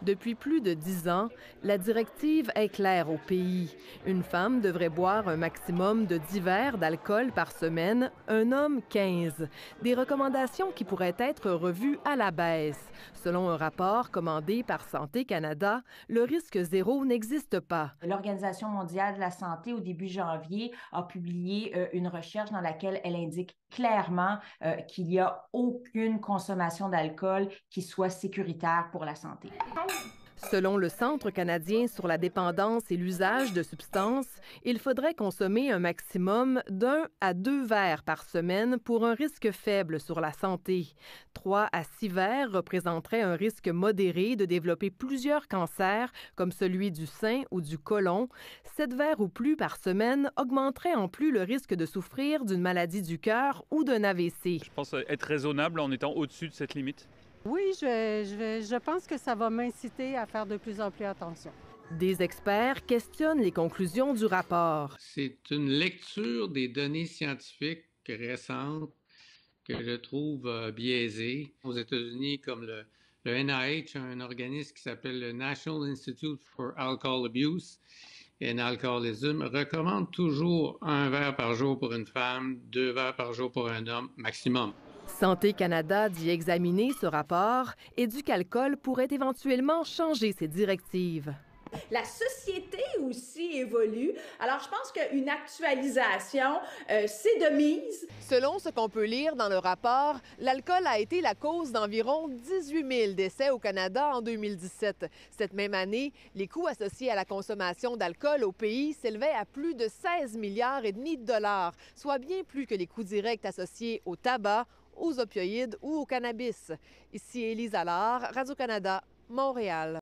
Depuis plus de 10 ans, la directive est claire au pays. Une femme devrait boire un maximum de 10 verres d'alcool par semaine, un homme 15. Des recommandations qui pourraient être revues à la baisse. Selon un rapport commandé par Santé Canada, le risque zéro n'existe pas. L'Organisation mondiale de la santé, au début janvier, a publié une recherche dans laquelle elle indique clairement qu'il n'y a aucune consommation d'alcool qui soit sécuritaire pour la santé. Selon le Centre canadien sur la dépendance et l'usage de substances, il faudrait consommer un maximum d'1 à 2 verres par semaine pour un risque faible sur la santé. 3 à 6 verres représenteraient un risque modéré de développer plusieurs cancers, comme celui du sein ou du côlon. 7 verres ou plus par semaine augmenterait en plus le risque de souffrir d'une maladie du cœur ou d'un AVC. Je pense être raisonnable en étant au-dessus de cette limite. Oui, je pense que ça va m'inciter à faire de plus en plus attention. Des experts questionnent les conclusions du rapport. C'est une lecture des données scientifiques récentes que je trouve biaisée. Aux États-Unis, comme le NIH, un organisme qui s'appelle le National Institute for Alcohol Abuse and Alcoholism, recommande toujours 1 verre par jour pour une femme, 2 verres par jour pour un homme, maximum. Santé Canada dit examiner ce rapport et Éducalcool pourrait éventuellement changer ses directives. La société aussi évolue. Alors, je pense qu'une actualisation, c'est de mise. Selon ce qu'on peut lire dans le rapport, l'alcool a été la cause d'environ 18 000 décès au Canada en 2017. Cette même année, les coûts associés à la consommation d'alcool au pays s'élevaient à plus de 16,5 milliards de dollars, soit bien plus que les coûts directs associés au tabac, aux opioïdes ou au cannabis. Ici Élise Allard, Radio-Canada, Montréal.